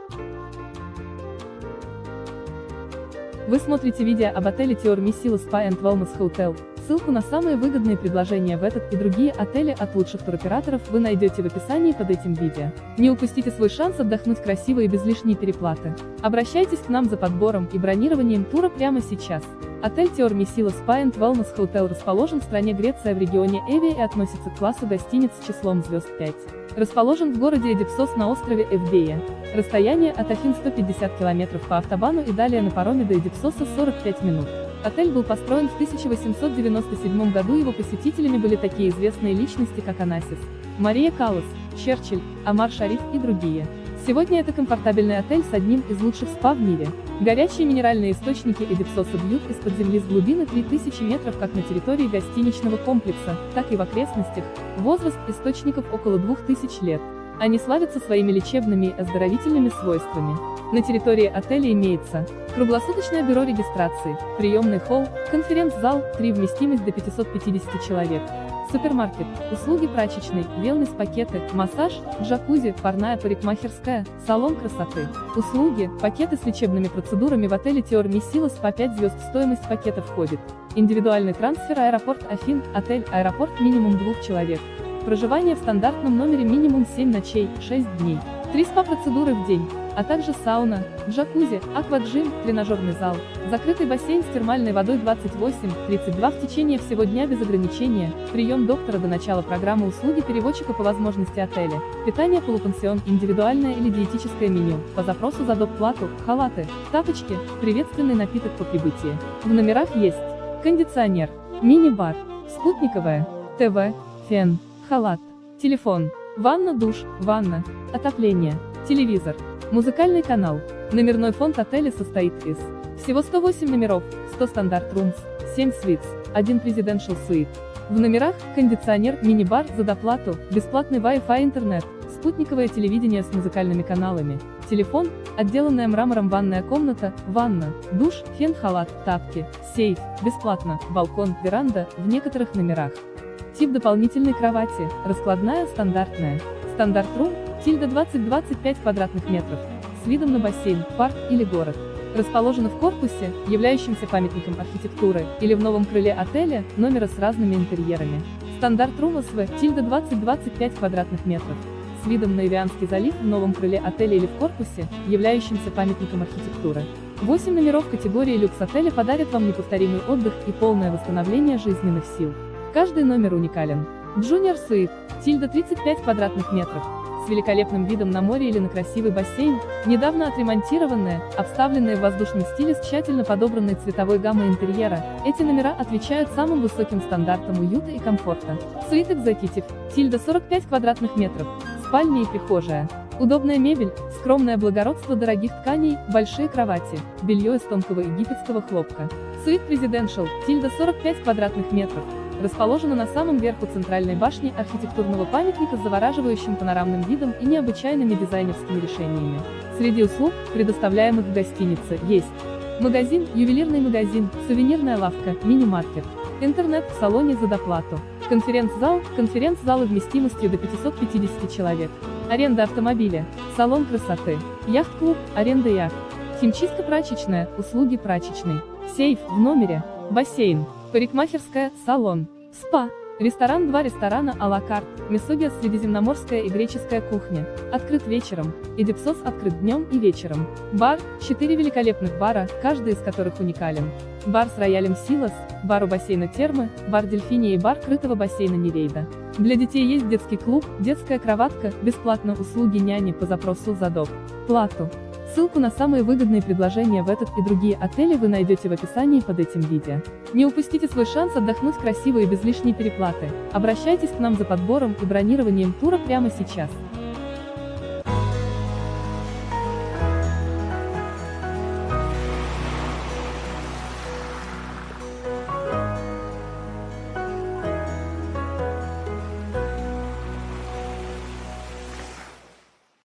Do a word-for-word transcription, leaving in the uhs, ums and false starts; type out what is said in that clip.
Вы смотрите видео об отеле Tior Misila Spa and Wellness Hotel. Ссылку на самые выгодные предложения в этот и другие отели от лучших туроператоров вы найдете в описании под этим видео. Не упустите свой шанс отдохнуть красиво и без лишней переплаты. Обращайтесь к нам за подбором и бронированием тура прямо сейчас. Отель Tior Misila Spa and Wellness Hotel расположен в стране Греция в регионе Эвия и относится к классу гостиниц с числом звезд пять. Расположен в городе Эдипсос на острове Эвбея. Расстояние от Афин сто пятьдесят километров по автобану и далее на пароме до Эдипсоса сорок пять минут. Отель был построен в тысяча восемьсот девяносто седьмом году, его посетителями были такие известные личности, как Анасис, Мария Каллас, Черчилль, Омар Шариф и другие. Сегодня это комфортабельный отель с одним из лучших спа в мире. Горячие минеральные источники Эдипсоса бьют из-под земли с глубины три тысячи метров как на территории гостиничного комплекса, так и в окрестностях. Возраст источников около двух тысяч лет. Они славятся своими лечебными и оздоровительными свойствами. На территории отеля имеется круглосуточное бюро регистрации, приемный холл, конференц-зал, три вместимость до пятисот пятидесяти человек, супермаркет, услуги прачечной, велнес-пакеты, массаж, джакузи, парная парикмахерская, салон красоты. Услуги, пакеты с лечебными процедурами в отеле Tior Misila Spa пять звезд. В стоимость пакета входит индивидуальный трансфер, аэропорт Афин, отель, аэропорт минимум двух человек. Проживание в стандартном номере минимум семь ночей, шесть дней. Три спа-процедуры в день, а также сауна, джакузи, акваджим, тренажерный зал, закрытый бассейн с термальной водой двадцать восемь тридцать два в течение всего дня без ограничения, прием доктора до начала программы, услуги переводчика по возможности отеля, питание, полупансион, индивидуальное или диетическое меню, по запросу за доп-плату, халаты, тапочки, приветственный напиток по прибытии. В номерах есть кондиционер, мини-бар, спутниковая, ТВ, фен, халат, телефон, ванна, душ, ванна, отопление, телевизор, музыкальный канал. Номерной фонд отеля состоит из всего сто восемь номеров, сто стандарт румс, семь suites, один presidential suite. В номерах кондиционер, мини-бар за доплату, бесплатный Wi-Fi, интернет, спутниковое телевидение с музыкальными каналами, телефон, отделанная мрамором ванная комната, ванна, душ, фен, халат, тапки, сейф, бесплатно, балкон, веранда, в некоторых номерах. Тип дополнительной кровати, раскладная, стандартная. Стандарт рум, тильда двадцать двадцать пять квадратных метров, с видом на бассейн, парк или город. Расположена в корпусе, являющемся памятником архитектуры, или в новом крыле отеля, номера с разными интерьерами. Стандарт рум СВ, тильда двадцать двадцать пять квадратных метров, с видом на Эвианский залив в новом крыле отеля или в корпусе, являющемся памятником архитектуры. восемь номеров категории люкс отеля подарят вам неповторимый отдых и полное восстановление жизненных сил. Каждый номер уникален. Junior Suite, тильда тридцать пять квадратных метров, с великолепным видом на море или на красивый бассейн, недавно отремонтированная, обставленная в воздушном стиле с тщательно подобранной цветовой гаммой интерьера. Эти номера отвечают самым высоким стандартам уюта и комфорта. Suite Executive, тильда сорок пять квадратных метров, спальня и прихожая. Удобная мебель, скромное благородство дорогих тканей, большие кровати, белье из тонкого египетского хлопка. Suite Presidential, тильда сорок пять квадратных метров, расположена на самом верху центральной башни архитектурного памятника с завораживающим панорамным видом и необычайными дизайнерскими решениями. Среди услуг, предоставляемых в гостинице, есть магазин, ювелирный магазин, сувенирная лавка, мини-маркет, интернет в салоне за доплату, конференц-зал, конференц-залы вместимостью до пятисот пятидесяти человек, аренда автомобиля, салон красоты, яхт-клуб, аренда яхт, химчистка прачечная, услуги прачечной, сейф в номере, бассейн, парикмахерская, салон, спа, ресторан, два ресторана а-ла карт, Месогиас, средиземноморская и греческая кухня, открыт вечером, Эдипсос открыт днем и вечером, бар, четыре великолепных бара, каждый из которых уникален, бар с роялем Силас, бар у бассейна Термы, бар Дельфиния и бар крытого бассейна Невейда. Для детей есть детский клуб, детская кроватка, бесплатно услуги няни по запросу за доп. плату. Ссылку на самые выгодные предложения в этот и другие отели вы найдете в описании под этим видео. Не упустите свой шанс отдохнуть красиво и без лишней переплаты. Обращайтесь к нам за подбором и бронированием тура прямо сейчас.